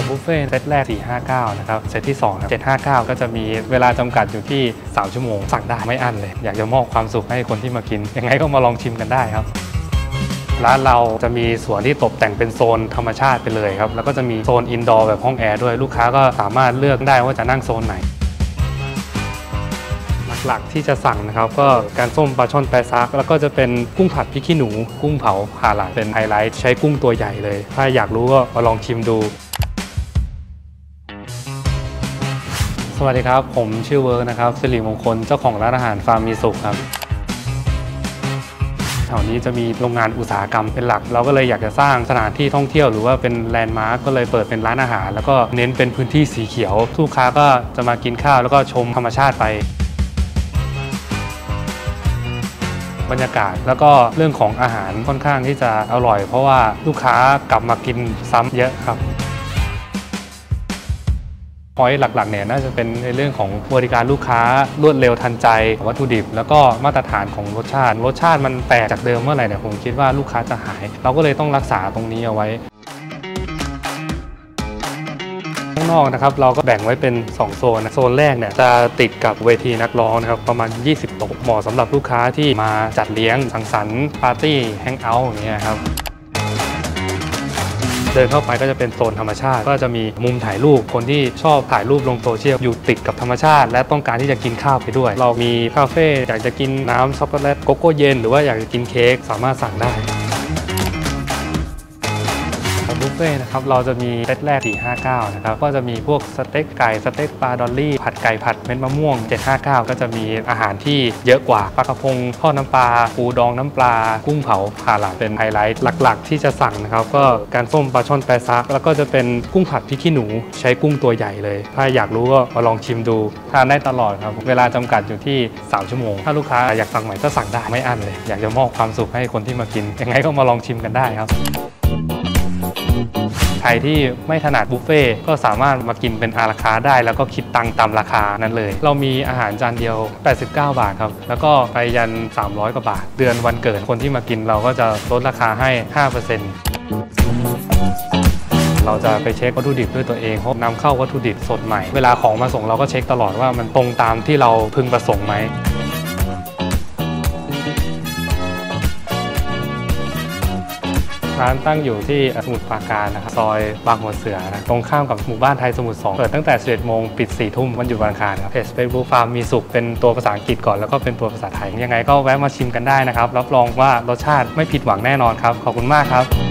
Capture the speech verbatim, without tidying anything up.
บุฟเฟ่ต์เซตแรกสี่ห้าเก้านะครับเซตที่สองเจ็ดห้าเก้าก็จะมีเวลาจำกัดอยู่ที่สามชั่วโมงสั่งได้ไม่อั้นเลยอยากจะมอบความสุขให้คนที่มากินยังไงก็มาลองชิมกันได้ครับร้านเราจะมีส่วนที่ตกแต่งเป็นโซนธรรมชาติไปเลยครับแล้วก็จะมีโซนอินดอร์แบบห้องแอร์ด้วยลูกค้าก็สามารถเลือกได้ว่าจะนั่งโซนไหนหลักที่จะสั่งนะครับก็การส้มปลาช่อนแปซักแล้วก็จะเป็นกุ้งผัดพริกขี้หนูกุ้งเผาผ่าหลานเป็นไฮไลท์ใช้กุ้งตัวใหญ่เลยถ้าอยากรู้ก็มาลองชิมดูสวัสดีครับผมชื่อเวิร์กนะครับสิริมงคลเจ้าของร้านอาหารฟาร์มมีสุขครับแถวนี้จะมีโรงงานอุตสาหกรรมเป็นหลักเราก็เลยอยากจะสร้างสถานที่ท่องเที่ยวหรือว่าเป็นแลนด์มาร์กก็เลยเปิดเป็นร้านอาหารแล้วก็เน้นเป็นพื้นที่สีเขียวลูกค้าก็จะมากินข้าวแล้วก็ชมธรรมชาติไปบรรยากาศแล้วก็เรื่องของอาหารค่อนข้างที่จะอร่อยเพราะว่าลูกค้ากลับมากินซ้ำเยอะครับพอยต์หลักๆเนี่ยน่าจะเป็นในเรื่องของบริการลูกค้ารวดเร็วทันใจวัตถุดิบแล้วก็มาตรฐานของรสชาติรสชาติมันแปลกจากเดิมเมื่อไหร่เนี่ยผมคิดว่าลูกค้าจะหายเราก็เลยต้องรักษาตรงนี้เอาไว้ข้างนอกนะครับเราก็แบ่งไว้เป็นสองโซนโซนแรกเนี่ยจะติดกับเวทีนักร้องนะครับประมาณยี่สิบโต๊ะเหมาะสำหรับลูกค้าที่มาจัดเลี้ยงสังสรรค์ปาร์ตี้แฮงเอาท์อย่างเงี้ยครับเดินเข้าไปก็จะเป็นโซนธรรมชาติก็จะมีมุมถ่ายรูปคนที่ชอบถ่ายรูปลงโซเชียลอยู่ติดกับธรรมชาติและต้องการที่จะกินข้าวไปด้วยเรามีคาเฟ่อยากจะกินน้ำช็อกโกแลตโกโก้เย็นหรือว่าอยากจะกินเค้กสามารถสั่งได้บุฟเฟ่ต์นะครับเราจะมีเซตแรกสี่ห้าเก้านะครับก็จะมีพวกสเต็กไก่สเต็กปลาดอลลี่ผัดไก่ผัดเม็ดมะม่วงเจ็ดห้าเก้าก็จะมีอาหารที่เยอะกว่าปลากระพงทอดน้ำปลาปูดองน้ำปลากุ้งเผาผ่าหลานเป็นไฮไลท์หลักๆที่จะสั่งนะครับก็การส้มปลาช่อนแปซักแล้วก็จะเป็นกุ้งผัดพริกขี้หนูใช้กุ้งตัวใหญ่เลยถ้าอยากรู้ก็มาลองชิมดูทานได้ตลอดครับเวลาจำกัดอยู่ที่สามชั่วโมงถ้าลูกค้าอยากสั่งใหม่ก็สั่งได้ไม่อั้นเลยอยากจะมอบความสุขให้คนที่มากินยังไงก็มาลองชิมกันได้ครับใครที่ไม่ถนัดบุฟเฟ่ก็สามารถมากินเป็นอาราคาได้แล้วก็คิดตังค์ตามราคานั้นเลยเรามีอาหารจานเดียวแปดสิบเก้าบาทครับแล้วก็ไปยันสามร้อยกว่าบาทเดือนวันเกิดคนที่มากินเราก็จะลดราคาให้ ห้าเปอร์เซ็นต์ เราจะไปเช็ควัตถุดิบด้วยตัวเองเพราะนำเข้าวัตถุดิบสดใหม่เวลาของมาส่งเราก็เช็คตลอดว่ามันตรงตามที่เราพึงประสงค์ไหมร้านตั้งอยู่ที่สมุทรปราการนะครับซอยบางหัวเสือนะตรงข้ามกับหมู่บ้านไทยสมุทรสองเปิดตั้งแต่สิบเอ็ดโมงปิดสี่ทุ่มวันหยุดวันอังคารครับเพจ Facebook ฟาร์มมีสุขเป็นตัวภาษาอังกฤษก่อนแล้วก็เป็นตัวภาษาไทยยังไงก็แวะมาชิมกันได้นะครับรับรองว่ารสชาติไม่ผิดหวังแน่นอนครับขอบคุณมากครับ